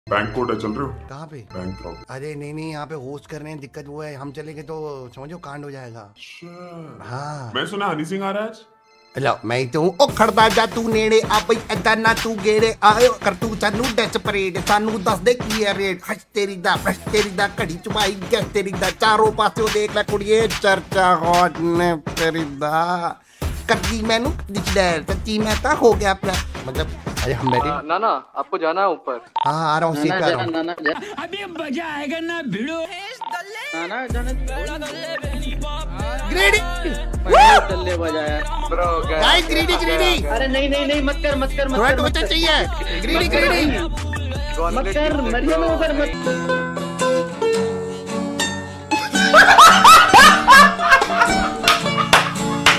Bank code है, चल रहे हो? कहाँ पे? Bank rob. अरे नहीं नहीं, यहाँ पे होस्ट कर रहे हैं, दिक्कत वो है, हम चले गए तो समझो कांड हो जाएगा। हाँ मैं सुना हनी सिंह आ रहा है आज। लो मैं ही तो हूँ। ओ खड़दा जा तू नेड़े आ बई ऐदा ना तू गेड़े आयो कर तू सानू डच परेड सानू दस दे की है रेट हस तेरी दा घड़ी चुमाई गैस तेरी दा चारों पासों देख ले कुड़िए चर्चा हॉट ने तेरी दा करदी मैनू डिचडैल सच्ची मैं ता हो गया मतलब। अरे हम बैठे ना ना आपको जाना है ऊपर। हाँ आ रहा हूँ, सीख रहा हूँ। अभी मजा आएगा ना भिड़ो। ना जाने ग्रेडी दल्ले बजाया ब्रो। गाइस ग्रेडी ग्रेडी। अरे नहीं नहीं नहीं मत कर मत कर मत थोड़ा कर टोचा चाहिए। ग्रेडी ग्रेडी मत कर मरियो ना ऊपर मत।